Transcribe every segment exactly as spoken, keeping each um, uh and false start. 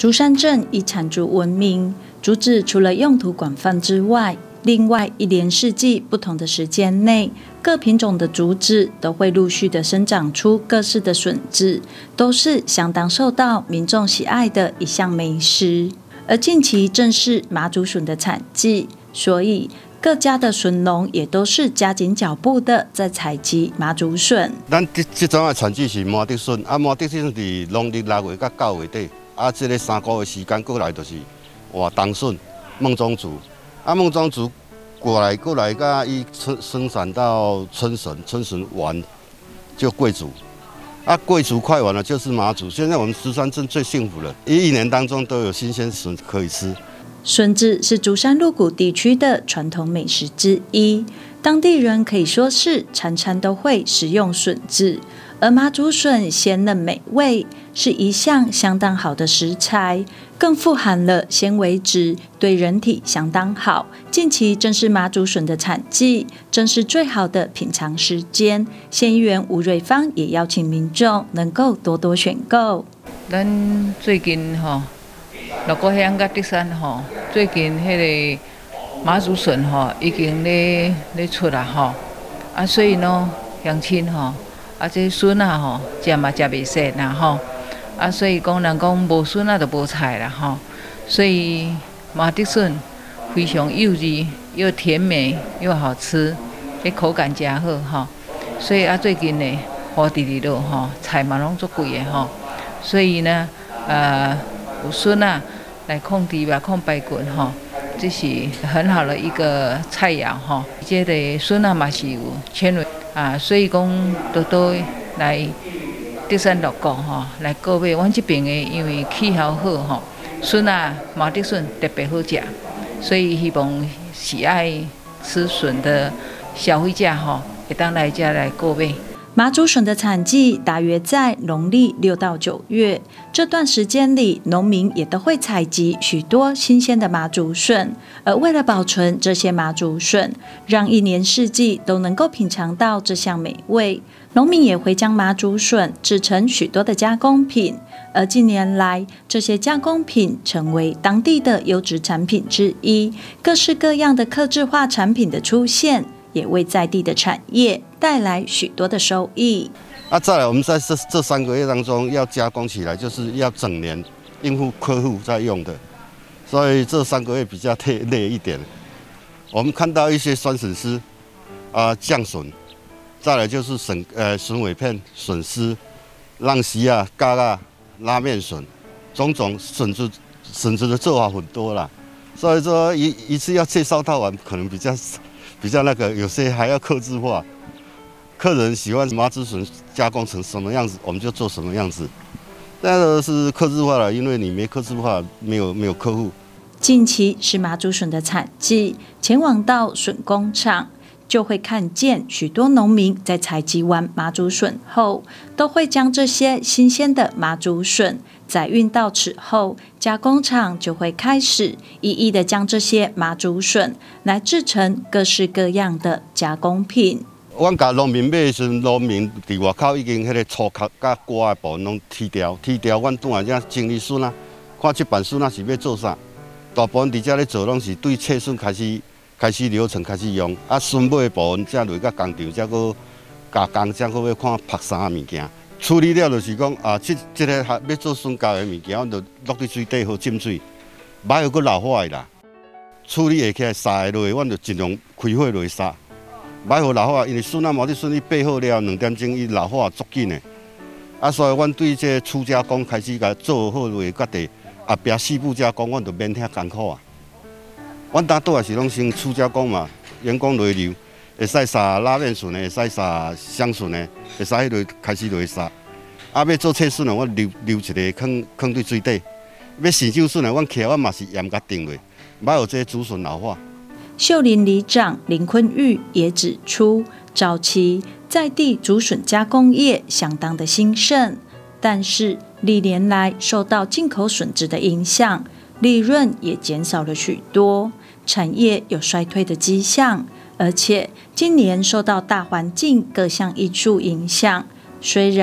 竹山镇以产竹闻名，竹子除了用途广泛之外，另外一连四季不同的时间内，各品种的竹子都会陆续的生长出各式的笋子，都是相当受到民众喜爱的一项美食。而近期正是麻竹笋的产季，所以各家的笋农也都是加紧脚步的在采集麻竹笋。 咱这这种的产季是麻竹笋，啊麻竹笋是农历六月到九月底，啊这个三个月时间过来就是活冬笋、孟宗竹，啊孟宗竹过来过来，甲伊生生产到春笋，春笋完就桂竹。 啊，桂竹快完了，就是麻竹。现在我们竹山镇最幸福了，一一年当中都有新鲜笋可以吃。 笋子是竹山鹿谷地区的传统美食之一，当地人可以说是餐餐都会食用笋子。而麻竹笋鲜嫩美味，是一项相当好的食材，更富含了纤维质，对人体相当好。近期正是麻竹笋的产季，正是最好的品尝时间。县议员吴瑞芳也邀请民众能够多多选购。 咱最近吼，六股乡甲德山吼，最近迄个麻竹笋吼已经咧咧出啦吼，啊，所以呢，乡亲吼。 啊，这笋啊吼，食嘛食袂惯啦吼，啊，所以讲人讲无笋啊就无菜啦吼，所以麻竹笋非常幼稚又甜美又好吃，迄口感真好吼。所以啊，最近呢，花地里头吼菜嘛拢足贵的吼，所以呢，呃，有笋啊来控猪肉、控排骨吼，这是很好的一个菜肴吼。这个笋啊嘛是有纤维。 啊，所以讲多多来德山六股吼，来购买。阮这边的因为气候好吼，笋啊麻竹笋特别好食，所以希望喜爱吃笋的消费者吼，会当来这来购买。 麻竹笋的产季大约在农历六到九月，这段时间里，农民也都会采集许多新鲜的麻竹笋。而为了保存这些麻竹笋，让一年四季都能够品尝到这项美味，农民也会将麻竹笋制成许多的加工品。而近年来，这些加工品成为当地的优质产品之一，各式各样的客制化产品的出现。 也为在地的产业带来许多的收益。 啊，再来，我们在这这三个月当中要加工起来，就是要整年应付客户在用的，所以这三个月比较累累一点。我们看到一些酸笋丝啊、酱笋，再来就是笋呃笋尾片、笋丝、浪丝啊、嘎嘎、拉面笋，种种笋子笋子的做法很多啦，所以说一一次要介绍到完，可能比较。 比较那个，有些还要客制化，客人喜欢麻竹笋加工成什么样子，我们就做什么样子。那个是客制化了，因为你没客制化，没有没有客户。 近期是麻竹笋的产季，前往到笋工厂，就会看见许多农民在采集完麻竹笋后，都会将这些新鲜的麻竹笋。 载运到此后，加工厂就会开始一一的将这些麻竹笋来制成各式各样的加工品。 阮甲农民买的时，农民伫外口已经迄个粗壳甲瓜的部分拢剃掉，剃掉。阮拄下只整理笋啊，看这版笋啊是要做啥，大部分伫遮咧做拢是对切笋开始开始流程开始用，啊笋尾的部分才落到工厂，才搁加工，才搁要看拍啥物件。 处理了就是讲啊，这这个要做笋胶的物件，阮就落伫水底好浸水，歹会佫老化的啦。处理下起来杀的落，阮就尽量开火落杀，歹好老化，因为笋啊毛竹笋伊备好了，两点钟伊老化足紧的。啊，所以阮对这初加工开始甲做好落，甲第后壁细部加工，阮就免遐艰苦啊。阮当倒也是拢先初加工嘛，员工轮流。 会使杀拉面笋的，会使杀香笋的，会使迄落开始落杀。啊，要做切笋的，我留留一个放放伫水底。要生酒笋的，阮起来我嘛是盐甲定落，莫有这竹笋老化。 秀林里长林坤玉也指出，早期在地竹笋加工业相当的兴盛，但是历年来受到进口笋子的影响，利润也减少了许多，产业有衰退的迹象。 而且今年受到大环境各项因素影响，虽然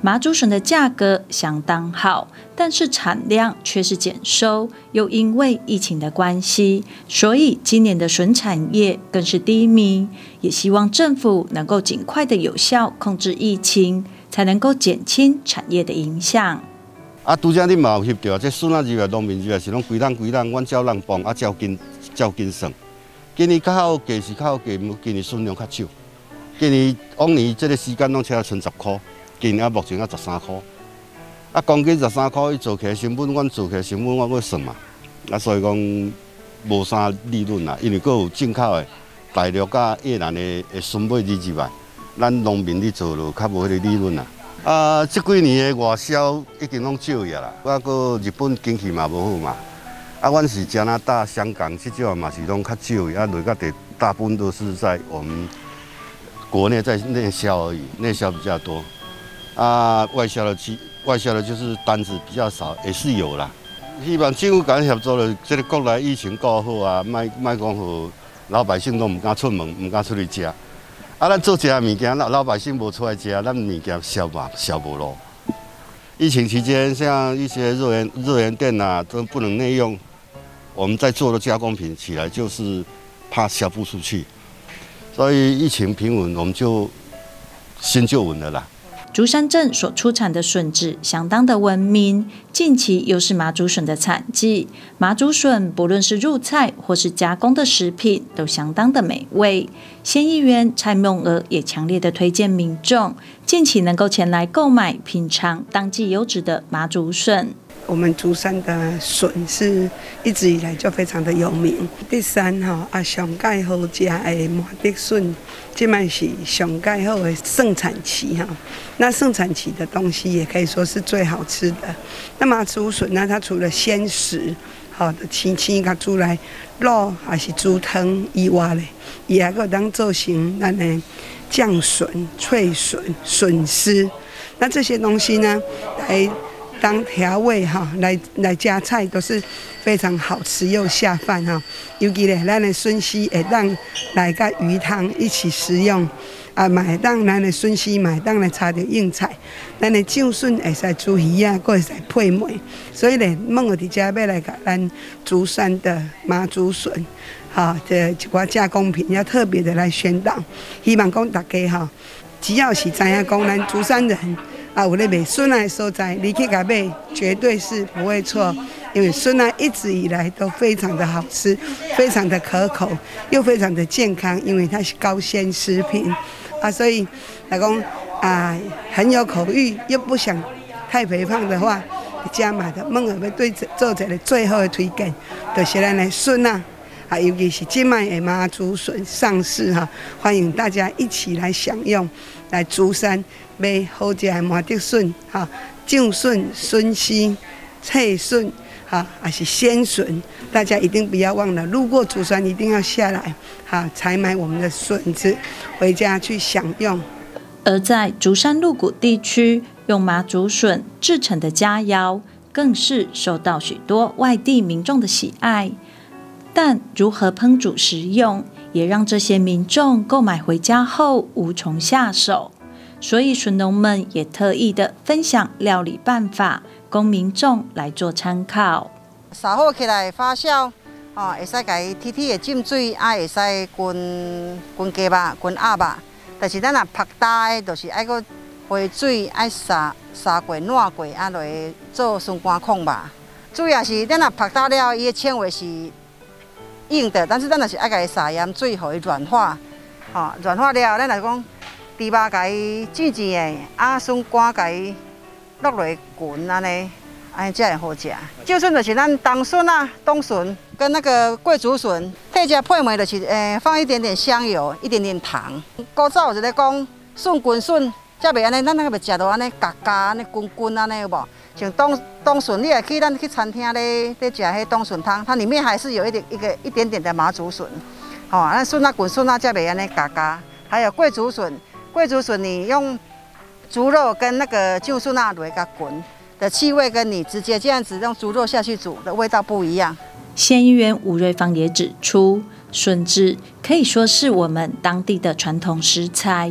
麻竹笋的价格相当好，但是产量却是减收，又因为疫情的关系，所以今年的笋产业更是低迷。也希望政府能够尽快的有效控制疫情，才能够减轻产业的影响。 啊，拄则你嘛有翕到，这笋啊入来农民入来是拢规人规人，阮照人帮啊照斤照斤算。今年较好价是较好价，今年笋量较少。今年往年这个时间拢车剩十块，今年啊目前啊十三块。啊，公斤十三块，伊做起来成本，阮做起来成本我要算嘛。啊，所以讲无啥利润啦，因为佫有进口的大陆甲越南的的笋买入入来，咱农民咧做就较无迄个利润啦。啊，即几年的外销已经拢少去啦，啊，个日本经济嘛无好嘛。啊，阮是加拿大、香港这种嘛是拢较少去，啊，落个地大部分都是在我们国内在内销而已，内销比较多。啊，外销的其外销的就是单子比较少，也是有啦。希望政府甲协助了，这个国内疫情搞好啊，莫莫讲互老百姓都唔敢出门，唔敢出去食。啊，咱做食的物件，老老百姓无出来食，咱物件销嘛销无落。疫情期间，像一些热源热源店啊，都不能内用。我们在做的加工品起来，就是怕销不出去，所以疫情平稳，我们就心就稳了啦。 竹山镇所出产的笋质相当的闻名，近期又是麻竹笋的产季，麻竹笋不论是入菜或是加工的食品，都相当的美味。县议员蔡梦娥也强烈的推荐民众近期能够前来购买品尝当季优质的麻竹笋。 我们竹山的笋是一直以来就非常的有名。第三哈啊，上盖好食的麻竹笋，这卖是上盖好的盛产期哈。那盛产期的东西也可以说是最好吃的。那麻竹笋呢，它除了鲜食，好的青青甲煮来肉还是煮汤以外咧，伊还可当做成咱的酱笋、脆笋、笋丝。那这些东西呢，来当调味哈，来来加菜都是非常好吃又下饭哈。尤其咧，咱的笋丝会当来甲鱼汤一起食用，啊，嘛会当咱的笋丝嘛会当来炒着硬菜，咱的酱笋会使煮鱼啊，佫会使配糜。所以咧，梦儿伫遮要来甲咱竹山的麻竹笋，哈，这一寡加工品要特别的来宣导，希望讲大家哈，只要是知影讲咱竹山人。啊，有咧卖笋仔的所在，你去甲买，绝对是不会错。因为笋仔一直以来都非常的好吃，非常的可口，又非常的健康，因为它是高纤食品啊，所以来讲啊，很有口欲，又不想太肥胖的话，加码的梦儿要对做一个最后的推荐，就是咱的笋仔。啊，尤其是今卖的麻竹笋上市哈，欢迎大家一起来享用，来竹山买好食的麻竹笋哈，酱笋、笋丝、脆笋哈，还是鲜笋，大家一定不要忘了，路过竹山一定要下来哈，采买我们的笋子回家去享用。 而在竹山鹿谷地区，用麻竹笋制成的佳肴，更是受到许多外地民众的喜爱。但如何烹煮食用，也让这些民众购买回家后无从下手。所以笋农们也特意的分享料理办法，供民众来做参考。 烧好起来发酵，哦，会使甲伊铁铁的浸水，啊，会使滚滚鸡肉、滚鸭肉。但是咱若拍大的，就是爱个回水，爱杀杀过、烂过，啊，落去做笋干控吧。主要是咱若拍大了，伊的纤维是硬的，但是咱若是爱甲伊撒盐水，互伊软化，吼、哦，软化了，咱来讲，猪肉甲伊煮煮的，啊，笋干甲伊落落去滚安尼，安尼才会好食。就笋就是咱冬笋啊、冬笋跟那个桂竹笋，配加配糜就是诶、欸，放一点点香油，一点点糖。古早有一个讲笋滚笋，才袂安尼，咱那个袂食到安尼嘎嘎安尼滚滚安尼有无？像冬冬笋，你也去咱去餐厅咧咧食迄冬笋汤，它里面还是有一点一个一点点的麻竹笋，吼、哦，那笋啊滚笋啊才袂安尼嘎嘎。还有桂竹笋，桂竹笋你用猪肉跟那个酱笋啊落去甲滚的气味，跟你直接这样子用猪肉下去煮的味道不一样。 县议员吴瑞芳也指出，笋质可以说是我们当地的传统食材。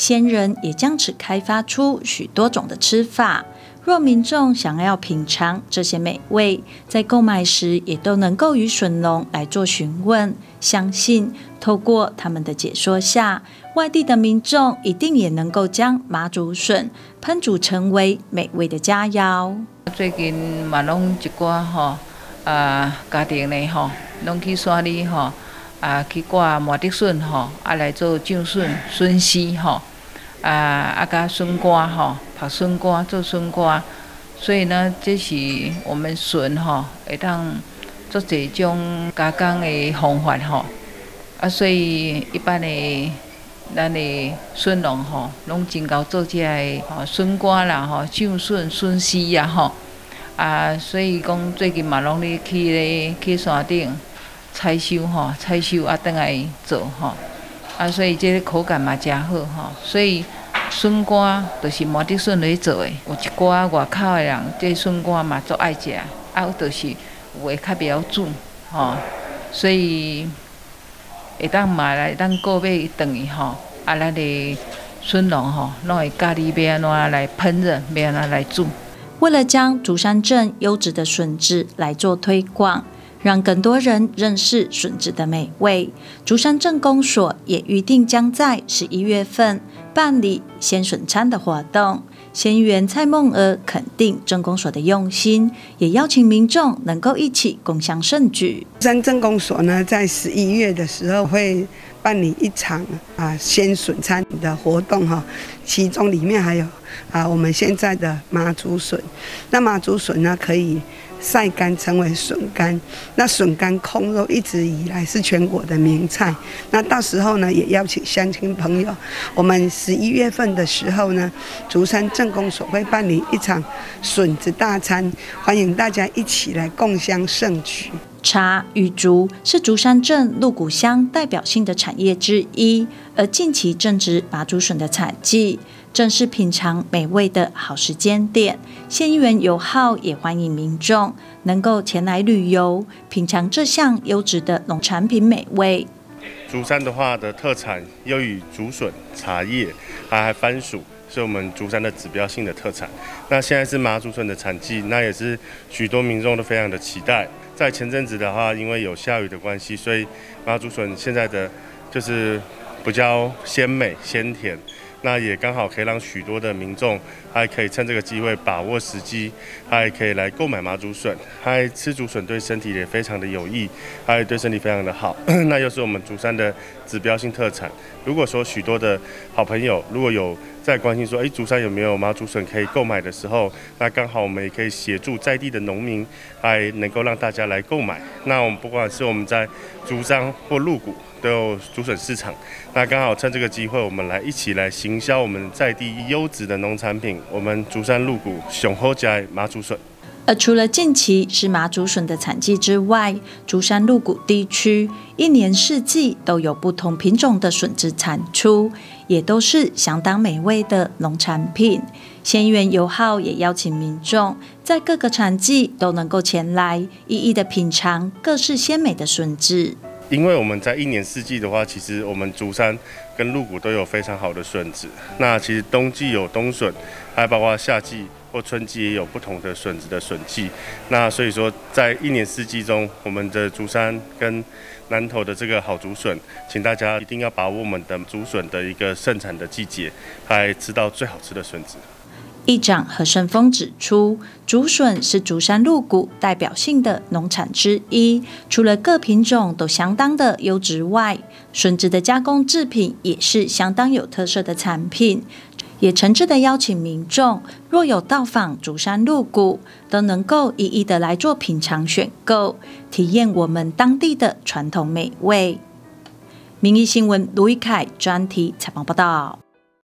先人也将此开发出许多种的吃法。若民众想要品尝这些美味，在购买时也都能够与笋农来做询问。相信透过他们的解说下，外地的民众一定也能够将麻竹笋烹煮成为美味的佳肴。 最近嘛，拢一寡吼啊家庭呢吼，拢去山里吼啊去挂麻竹笋吼，啊来做酱笋、笋丝吼。啊啊，甲笋干吼，拍笋干做笋干，所以呢，这是我们笋吼会当做一种加工的方法吼。啊，所以一般的咱的笋农吼，拢真够做这个吼笋干啦吼，酱笋、笋丝啊吼。啊，所以讲最近嘛，拢咧去咧去山顶采收吼，采收啊，倒来做吼。啊，所以这个口感嘛真好吼，所以笋干就是麻竹笋来做的。有一寡外口的人，这笋干嘛足爱食，啊，就是有的较袂晓煮吼，所以会当买来当购买等于吼，啊，咱的笋农吼，拢会教你要安怎来烹饪，要安怎来煮。 为了将竹山镇优质的笋质来做推广，让更多人认识笋质的美味，竹山镇公所也预定将在十一月份办理鲜笋餐的活动。县议员蔡梦娥肯定镇公所的用心，也邀请民众能够一起共襄盛举。 竹山镇公所呢，在十一月的时候会办理一场啊鲜笋餐的活动哈，其中里面还有啊我们现在的麻竹笋。那麻竹笋呢，可以晒干成为笋干，那笋干控肉一直以来是全国的名菜。那到时候呢，也邀请乡亲朋友，我们十一月份的时候呢，竹山镇公所会办理一场笋子大餐，欢迎大家一起来共襄盛举。 茶与竹是竹山镇鹿谷乡代表性的产业之一，而近期正值麻竹笋的产季，正是品尝美味的好时间点。县议员尤浩也欢迎民众能够前来旅游，品尝这项优质的农产品美味。 竹山的话的特产优于竹笋、茶叶，还还番薯，是我们竹山的指标性的特产。那现在是麻竹笋的产季，那也是许多民众都非常的期待。在前阵子的话，因为有下雨的关系，所以麻竹笋现在的就是比较鲜美鲜甜。那也刚好可以让许多的民众还可以趁这个机会把握时机，还可以来购买麻竹笋，还吃竹笋对身体也非常的有益，还对身体非常的好。那又是我们竹山的指标性特产。如果说许多的好朋友如果有在关心说，哎，竹山有没有麻竹笋可以购买的时候，那刚好我们也可以协助在地的农民，还能够让大家来购买。那我们不管是我们在竹山或鹿谷都有竹笋市场，那刚好趁这个机会，我们来一起来行销我们在地优质的农产品，我们竹山鹿谷上好吃的麻竹笋。 而除了近期是麻竹笋的产季之外，竹山鹿谷地区一年四季都有不同品种的笋子产出，也都是相当美味的农产品。县议员尤浩也邀请民众在各个产季都能够前来，一一的品尝各式鲜美的笋子。 因为我们在一年四季的话，其实我们竹山跟鹿谷都有非常好的笋子。那其实冬季有冬笋，还包括夏季或春季也有不同的笋子的笋季。那所以说，在一年四季中，我们的竹山跟南投的这个好竹笋，请大家一定要把握我们的竹笋的一个盛产的季节，还吃到最好吃的笋子。 议长何胜峰指出，竹笋是竹山鹿谷代表性的农产之一，除了各品种都相当的优质外，笋子的加工制品也是相当有特色的产品。也诚挚的邀请民众，若有到访竹山鹿谷，都能够一一的来做品尝选购，体验我们当地的传统美味。民意新闻卢一凯专题采访报道。